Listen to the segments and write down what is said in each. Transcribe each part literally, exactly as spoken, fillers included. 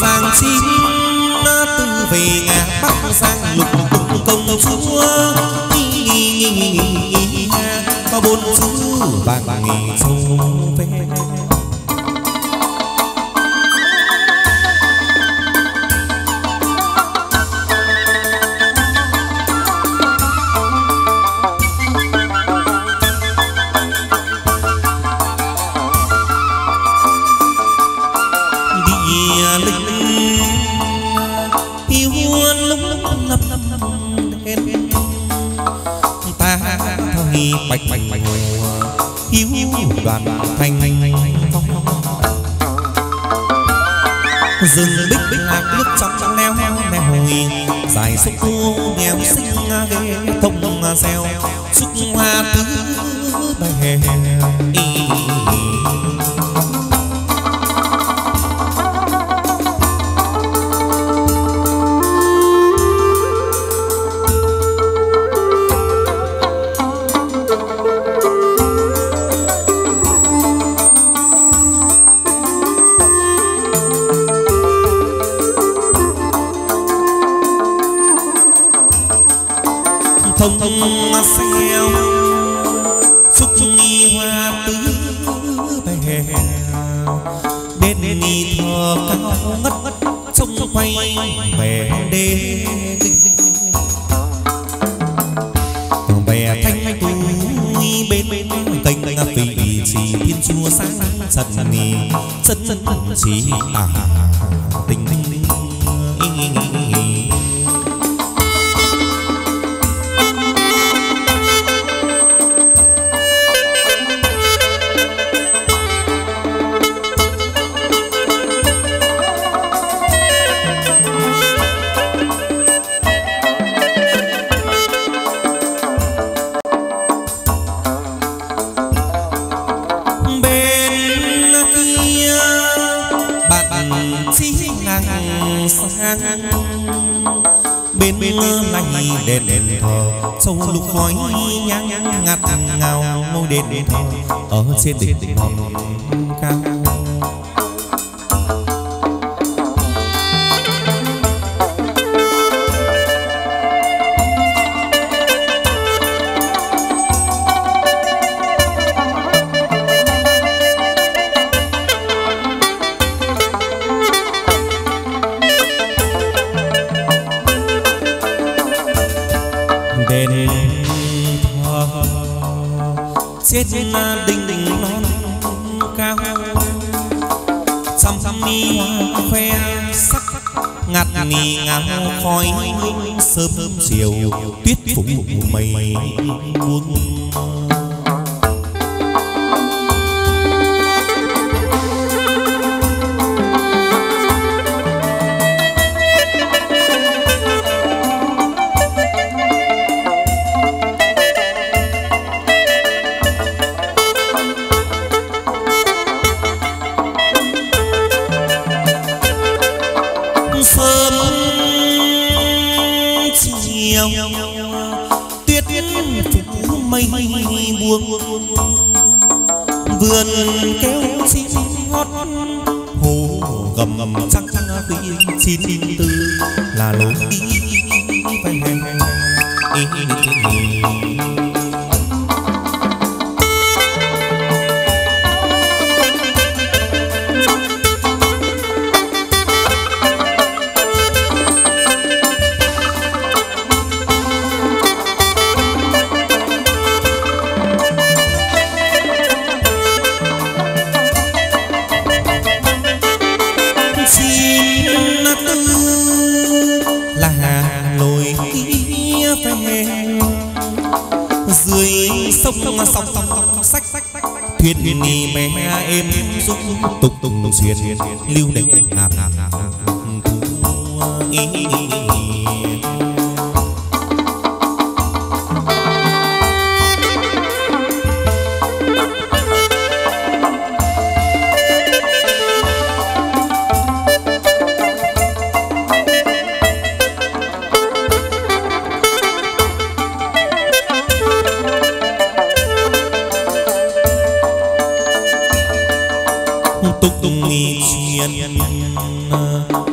Giang chín từ về ngã Bắc Giang lục lục công chúa có bốn chữ vàng vàng châu về. Bạch bạch bạch hiếu đoàn thanh phong rừng bích bích lạc nước trong trong neo neo hồi dài xúc cô nghèo xinh ghê thông reo xúc hoa tứ bè thông thông xeo xúc nghi hoa tứ bè bên nghi thờ cao ngất trông quay bè đê bè thanh tú bên bên kênh vị chỉ thiên chúa sáng trần nì chân chân chỉ à tình tình bên bên lành đèn đèn thờ sâu lục khói nhang ngạt ngào ngôi đèn thờ ở trên đỉnh hòn cao. Trên đỉnh đỉnh non cao trăm trăm mi hoa khoe sắc ngạt ngì ngào khói sớm chiều tuyết phủ mây buông tuyết phủ mây buông vườn kéo chim hót hồ gầm gầm trăng trăng khuya chín tư là lối đi về sông sông sông sông sách sách thuyền nì mẹ em giúp tục tục xuyên lưu đều ngạt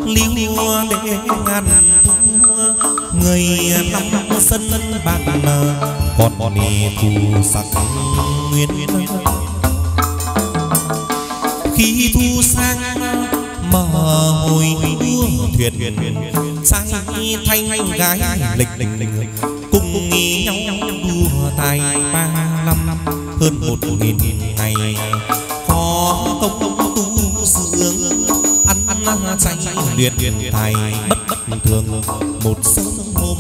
liêu để ngàn thua người năm sân bàn còn bọn đi thu sắc nguyên khi thu sang mở hồi đua thuyền sang thanh gái lịch lịch cùng nghỉ nhau đua tài ba năm hơn một nghìn ngày có công tu dưỡng ăn ăn chay luyện thầy bất bất thường một sớm hôm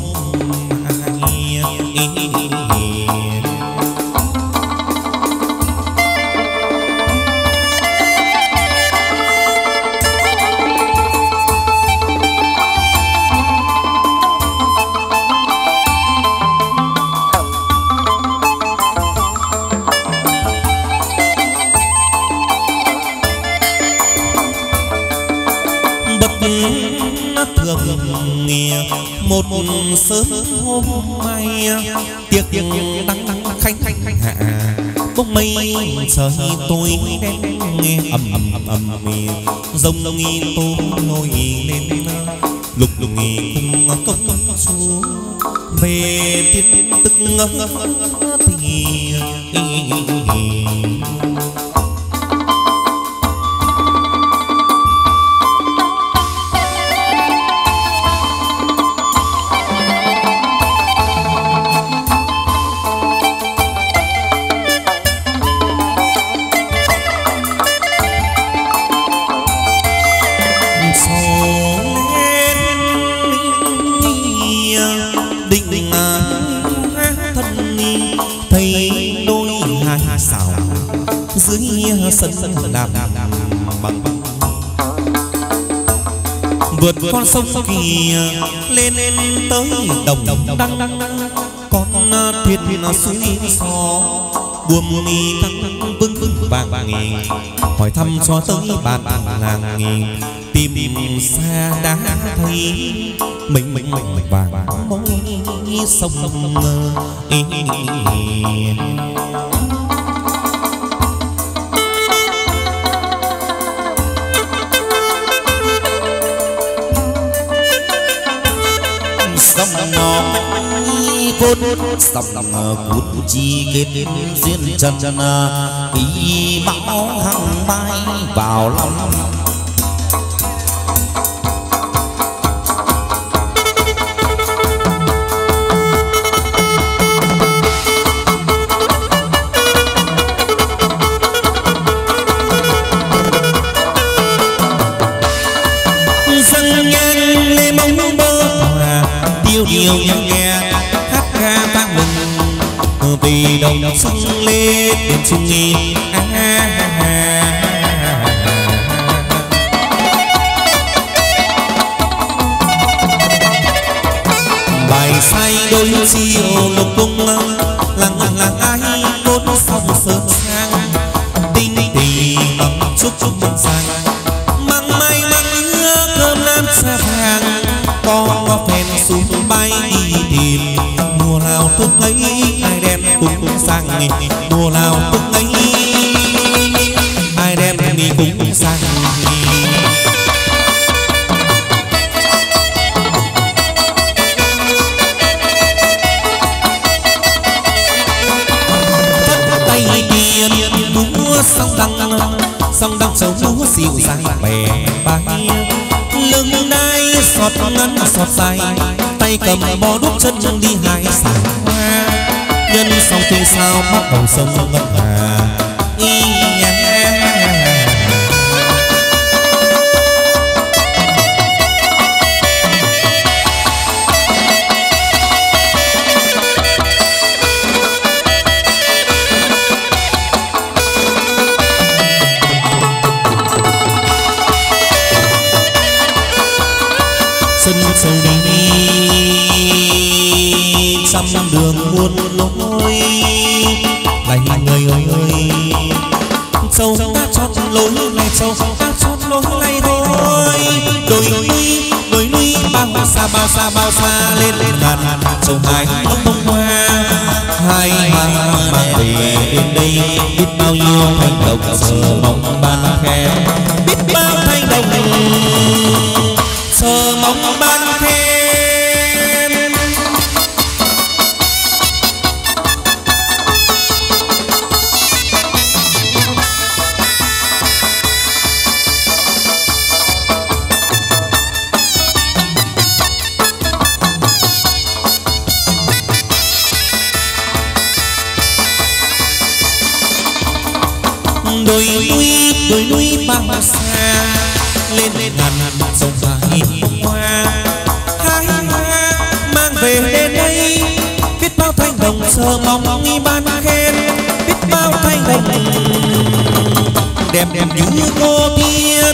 thường nghe một sớm hôm mai tiệc tiệc đăng đăng khanh khanh hạ bốc mây trời tôi đen nghe ầm ầm ầm ầm rồng nghi tô nổi lên lục lục nghi cùng công công chúa về tin tức thì sân sân làm bằng vượt con sông kia lên lên tới đồng đồng đăng con thuyền thuyền suối xó buồm mi căng vững vững vàng vàng hỏi thăm cho tới bàn làng tìm tìm xa đã thấy mình mình mình vàng môi sông sông nó cốt sông cút chi kết duyên chân chân ý bão hăng bay vào lòng nhiều nhàng nghe hát ca vang mừng vì đồng sông lên đến chung nghi bài say đôi chiều lục cung làng làng làng ai cốt sông sơn sang tinh tì bằng chúc chúc mừng sang mang may mang hứa cơm nam xa vàng con phèn xuống bay đi tìm mùa nào tức ấy ai đem cùng sang mùa nào tức ấy ai đem đi cùng sang tay tiền múa sông đăng sông đăng sông múa dịu dàng bè bay lưng đai xọt ngắn xọt dài tay cầm bó đúc chân đi hai xào hoa nhân sông thì sao bắt đầu sông ngân hà y sân sông đi trăm đường muôn lối này người ơi ơi châu ta chót lối này châu ta chót lối này thôi đồi núi đồi núi bao xa bao xa bao xa lên lên ngàn châu hai bông bông hoa hai mang mang về đến đây biết bao nhiêu thành đồng giờ mong ban khe biết bao thành đồng đồi núi đồi núi bao xa lên ngàn sông dài hoa hai hoa mang về đến đây biết bao thanh đồng sờ mong nghi ban khen biết bao thanh đồng đẹp đẹp như cô tiên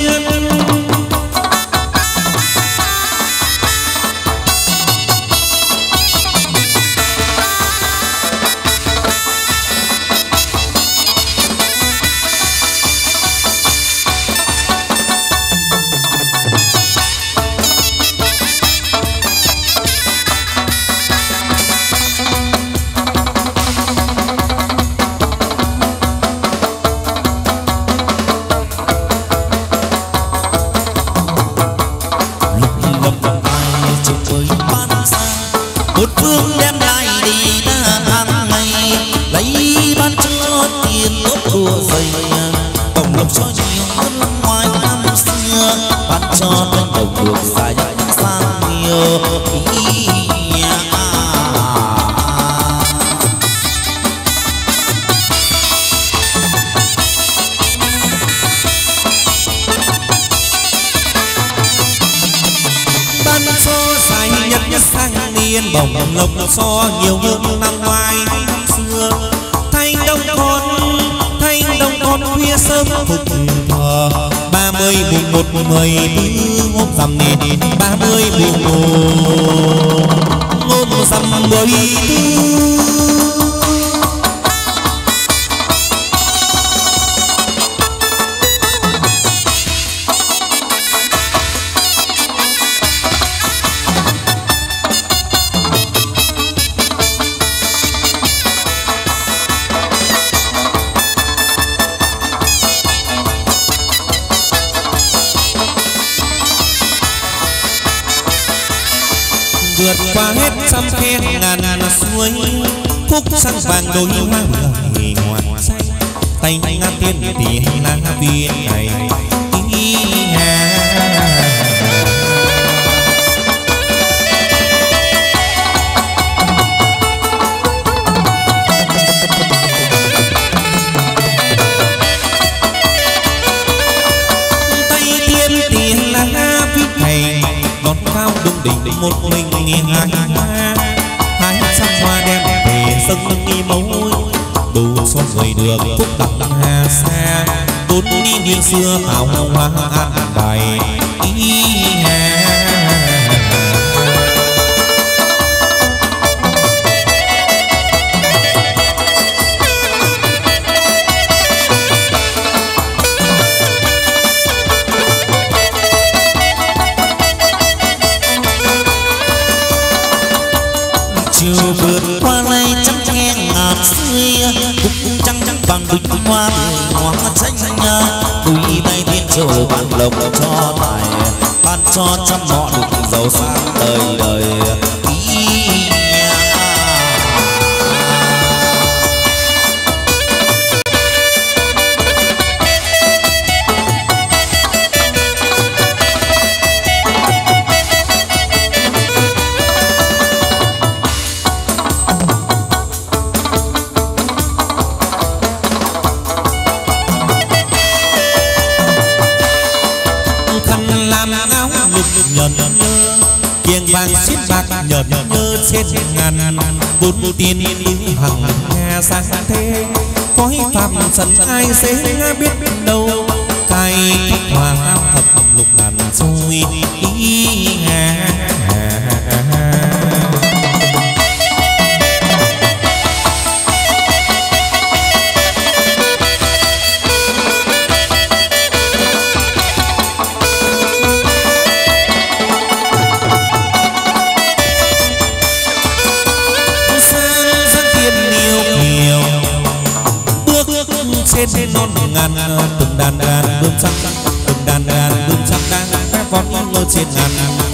bồng lộc so nhiều hơn năm ngoái năm xưa thanh đông con thanh đông con khuya sớm phục thờ ba mươi mùng một mười tư hôm rằm nền ba mươi mùng một hôm rằm mười tư vượt qua hết trăm khe ngàn ngàn suối khúc sang vàng đôi hoa bưởi ngoan xanh tay ngang tiên thì là viên này tay tiên thì là viên này đón cao đông đỉnh một mình nghe hai hoa hai trăm hoa đem về dâng nghi mẫu đủ cho người được phúc đặng hà xa bốn đi niên xưa hào hoa an bài ý hà chiều vượt qua này trăm nghe ngàn xưa cũng trăng trăng bằng bình hoa hoa xanh đùi tay thiên triều ban lộc cho tài ban cho trăm họ được giàu sang đời đời nhợn nhơ kiềng vàng xiết bạc nhợn nhơ trên ngàn bốn tiên lưu hằng nghe sang thế cõi phàm trần ai dễ biết đâu cai hòa nam thập lục ngàn xuôi ý hà trên non ngàn từng đàn đàn bướm trắng từng đàn đàn bướm trắng đang các con ngơ trên ngàn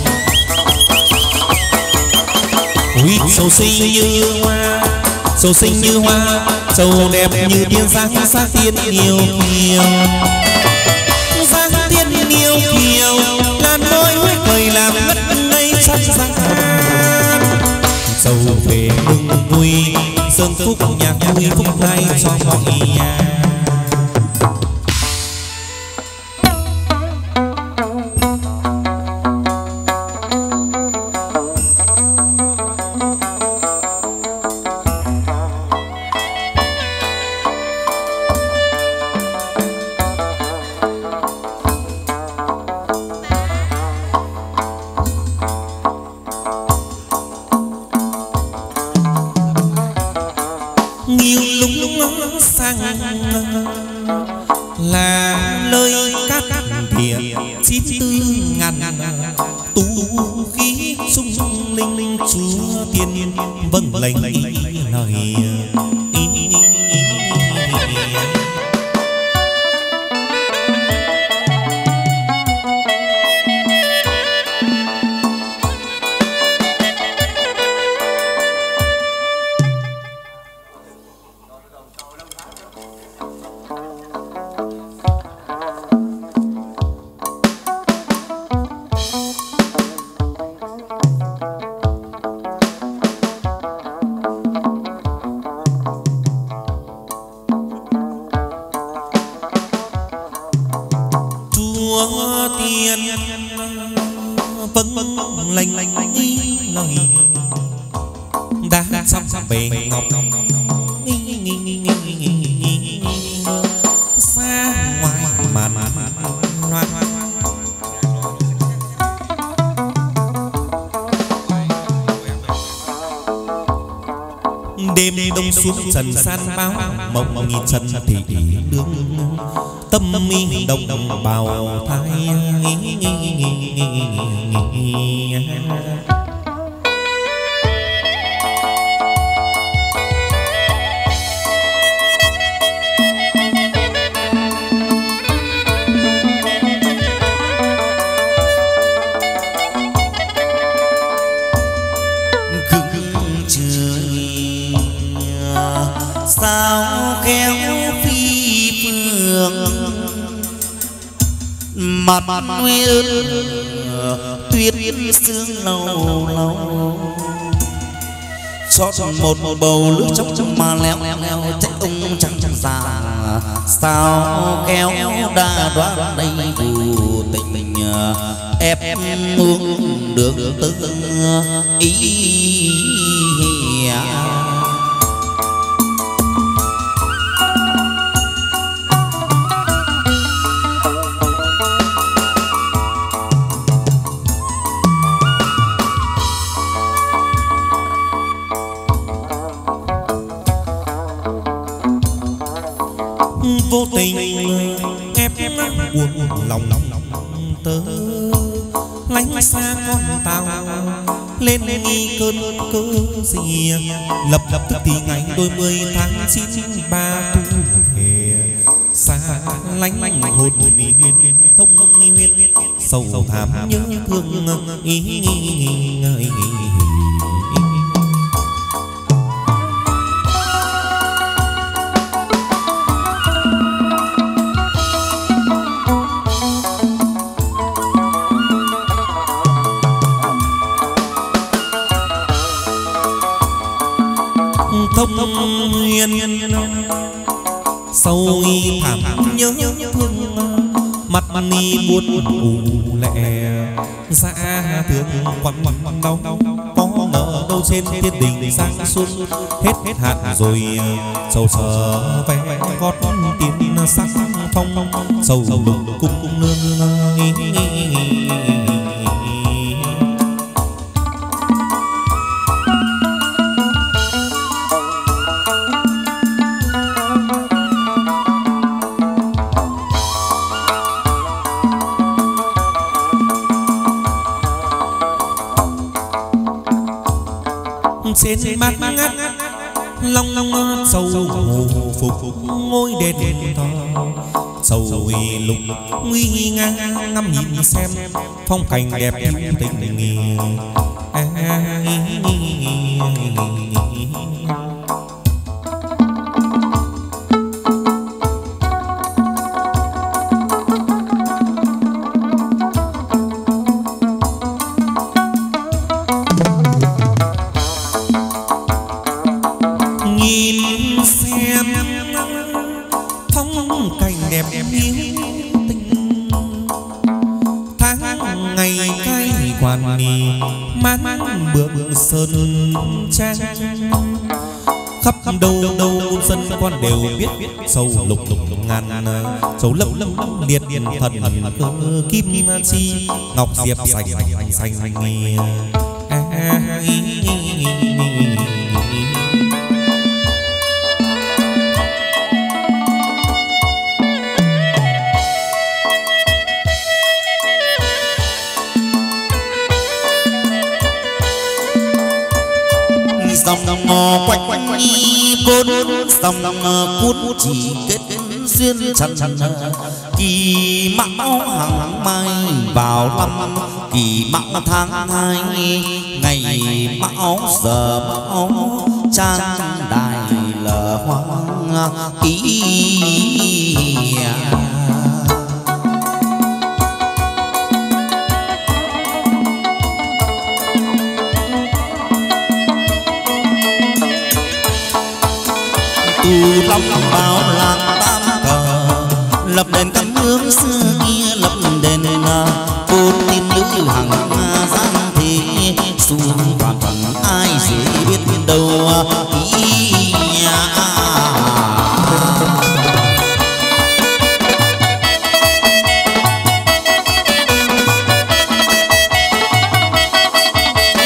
ui sầu xinh như hoa sầu xinh như hoa sầu đẹp như tiên giang sáng tiên yêu kiều giang tiên yêu kiều ngàn đôi huế cười làm ngất ngây sắc giang sầu về mừng vui sơn phúc nhạc vui phúc thay cho mọi nhà. chúa tiên vâng lệnh ý lời ý, ý, ý, ý. Xuống trần san báo mộng nghìn trần thì đương tâm mi đồng đồng bào thai mặt nguyên tuyết sương lâu lâu cho một bầu lưỡi chốc mà léo léo trách ông chẳng chẳng già sao kéo đa đoán đây phù tình ép uống được tư ý. Vô tình ép buồn lòng tớ lánh xa con tao lên nghi cơn cớ gì lập lập tức thì ngày đôi mươi tháng chín ba thu về xa lánh lánh hồn huyền thông huyên sầu thảm nhớ thương ý nghi. Thông huyền sâu y thảm nhớ thương mặt ni buồn ủ lệ dạ thương quặn quặn đau có ngờ đâu trên thiên đình sang xuân hết hết hạn rồi sầu sờ vé gót tiền sắc phong sầu lục cung nương. Trên mắt ngắt long long sầu hồ phục ngôi đền thờ sầu lục nguy ngang ngắm nhìn xem phong cảnh đẹp yêu tình nghi. Sơn trang khắp đâu đâu dân quan đều biết sầu lục lục ngàn sầu lâm lâm liệt thần cơ kim chi ngọc diệp sành sành dòng ngò quanh quanh cốt dòng cút chỉ kết duyên chăn chăn kỳ mão hàng mai vào năm kỳ mão tháng hai ngày mão giờ mão trang đài lờ hoang ý. Tu long bao làng tam cờ lập đền cắm hướng xưa kia lập đền cô tin nữ hàng giang thế xuống phàm trần ai dễ biết đâu ý.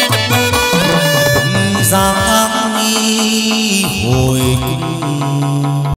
Giang hồi kinh